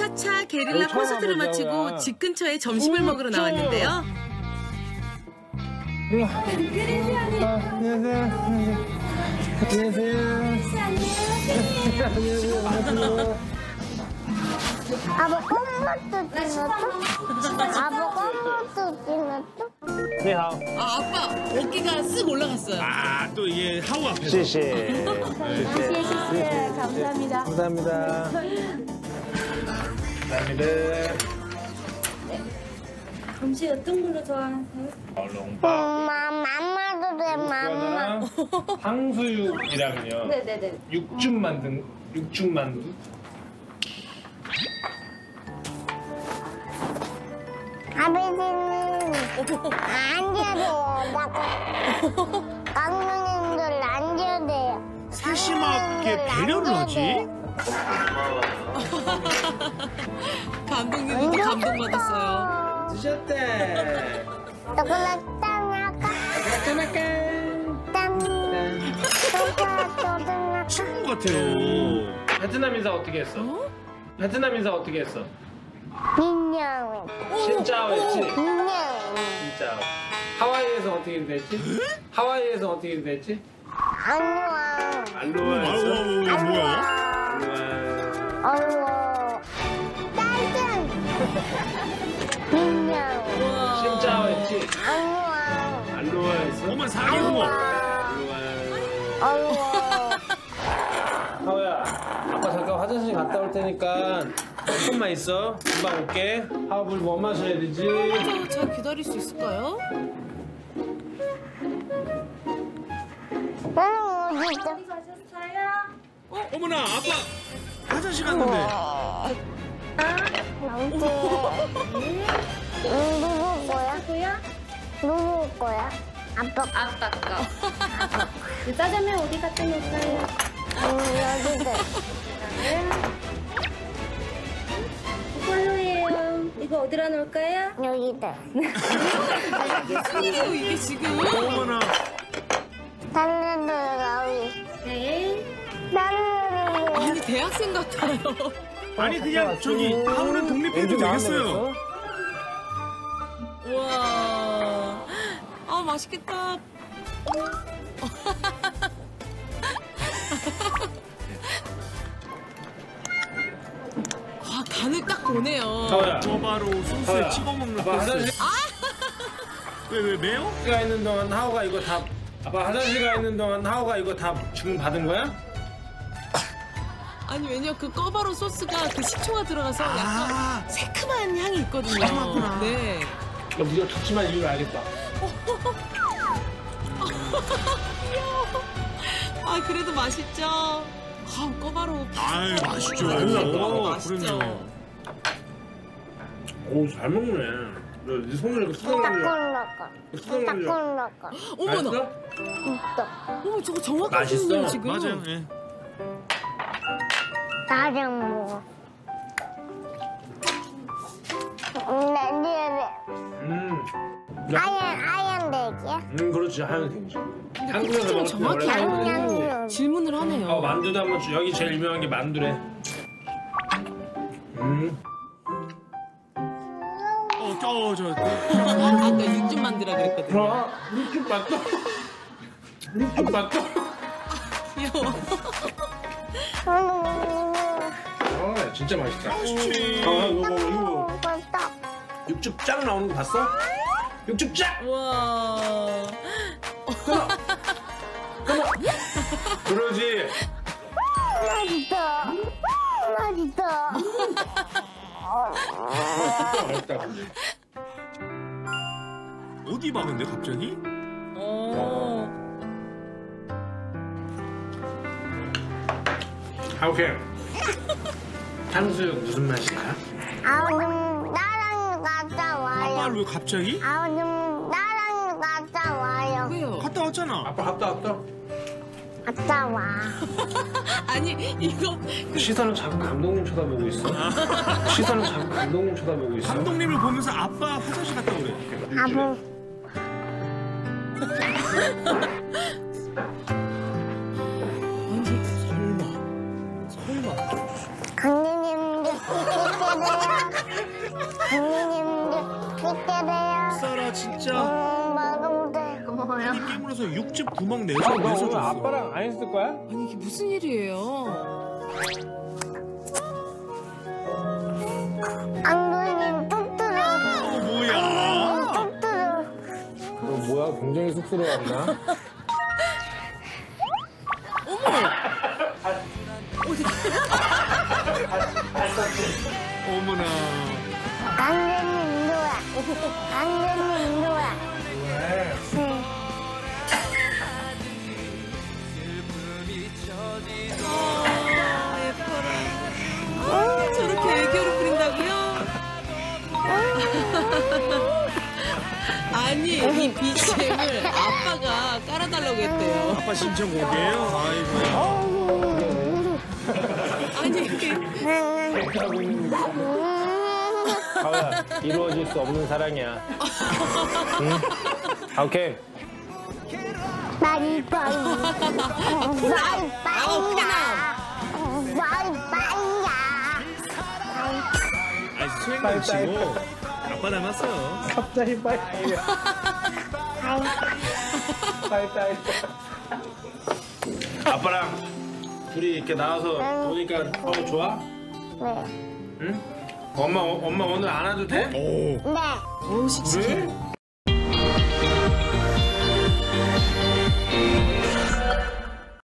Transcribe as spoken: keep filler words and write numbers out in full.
차차 게릴라 콘서트를 마치고 집 근처에 점심을 먹으러 나왔는데요. 일로 와. 아, 안녕하세요. 안녕하세요. 안녕하세요. 안녕하세요. 아버 껌맛도 찍었어? 아버 껌맛도 찍었어? 네, 하오. 아, 아빠 어깨가 쓱 올라갔어요. 아, 또 이게 하우 앞에서. 시시. 네, 감사합니다. 감사합니다. 감사합니다. 음식 어떤 걸로 좋아하세요? 얼렁밥. 엄마, 맘마도 돼, 맘마. 탕수육이랑요. 네네네. 육즙 만든 육즙 만두. 아버지는 앉아야 돼요. 강릉인들 앉아야 돼요. 세심하게 배려를 하지? 감독님도 감동받았어요. 드셨대. 초콜릿 땀 할까? 땀. 초콜릿 땀 친구 같아요. 베트남 인사 어떻게 했어? 베트남 인사 어떻게 했어? 민영. 진짜 했지? 민영. 진짜. 하와이에서 어떻게 됐지? 하와이에서 어떻게 됐지? 안녕. 알로하 아유, 했어? 아유, 이거 뭐야? 알로하. 어이구. 딸기. 민영. 진짜 했지? 안녕. 알로하 했어? 어머, 사기고. 알로하. 어이구. 하오야, 아빠 잠깐 화장실 갔다 올 테니까 조금만 있어. 금방 올게. 하오 물 뭐 마셔야 되지? 저, 잘 기다릴 수 있을까요? 나는 어디 있어? 어? 어머나, 아빠 화장실 갔는데. 남지. 누구 거야? 누구야? 누구 거야? 아빠. 아빠 거. 그 짜장면 어디 갖다 놓을까요? 음, 여기도. 이걸로예요. 이거 어디다 놓을까요? 여기도. 이거 이게 지금 어머나. 다른 데가 어디? 네. 다른 데. 아니 대학생 같아요. 아니, 그냥 저기 하우는 독립해도 되겠어요. 우와. 아 맛있겠다. 아 간을 딱 보네요. 하오야, 저바로 소스에 하오야. 찍어 먹는 아빠 화장실 코스. 왜, 왜, 매워? 가 있는 동안 하오가 이거 다 아빠 화장실 가 있는 동안 하오가 이거 다 주문 받은 거야? 아니 왜냐 그 꺼바로 소스가 그 식초가 들어가서 약간 아, 새큼한 향이 있거든요. 새콤하구나. 네. 야, 우리가 좋지만 이유를 알겠다. 아 그래도 맛있죠. 아 꺼바로. 아유, 맛있죠. 맛있죠. 맛있죠. 그럼요. 오, 잘 먹네. 네 손으로 이렇게 뜯어 먹는 따끈따끈. 뜯어 먹는 따끈따끈. 어머나. 맛있어? 있어. 어머 저거 정확한 맛있어. 표현이에요 지금. 맞아요. 예. 다른 뭐. 음, 네, 네. 음. 아얀, 아얀 대기야? 음, 그렇지. 하면 되지. 근데 한국에서 좀 먹을 때 정확히 원래 알고 양념. 질문을 하네요. 어, 만두도 한번 주. 여기 제일 유명한 게 만두래. 음. 어, 저, 저. 아까 육즙 만두라 그랬거든요. 와, 육즙 맞다. 육즙 맞다. 귀여워. 아, 진짜 맛있다. 맛있지. 아, 이거 먹어, 이거 먹어. 맛있다. 육즙 쫙 나오는 거 봤어? 육즙 쫙! 우와. 그러지. 맛있다. 맛있다. 맛있다, 근데. 어디 봐, 근데 갑자기? 어. 아, 오케이. 탕수육 무슨 맛이야? 아버님, 나랑 갔다 와요. 아빠를 왜 갑자기? 아버님, 나랑 갔다 와요. 왜요? 갔다 왔잖아. 아빠 갔다 왔다. 갔다 와. 아니 이거 시선은 자꾸 감독님 쳐다보고 있어. 시선은 자꾸 감독님 쳐다보고 있어. 감독님을 보면서 아빠 화장실 갔다 오래. 아버. 아니 설마 설마 강님님도 선생님 기대돼요. 쌀아 진짜. 음, 먹으면 돼. 고마워요. 이 깨물어서 육즙 구멍 내서 아, 너 내서 오늘 줬어. 아빠랑 안 있을 거야? 아니 이게 무슨 일이에요? 앙도님 뚝 들어. 어, 뭐야? 뚝 들어. 너 뭐야? 굉장히 쑥스러웠나? 어머나. 강대님 누야. 강대님 누야. 응. 아 예뻐라. 아, 저렇게 애교를 부린다고요? 아니 이 비지엠을 아빠가 깔아달라고 했대요. 아빠 신청곡이에요? 아이고. 아니 하고 있는 거. 가오야, 이루어질 수 없는 사랑이야. 응? 아, 오케이. 바이바이. 아우 바이바이야. 바이바이야. 아니 수행만 치고 아빠 닮았어요. 갑자기 빠이빠이. 빠이빠이. 아빠랑 둘이 이렇게 나와서 보니까 어 좋아? 네. 응? 엄마 엄마 오늘 안 와도 돼? 오. 네. 어우 씩씩해. 왜?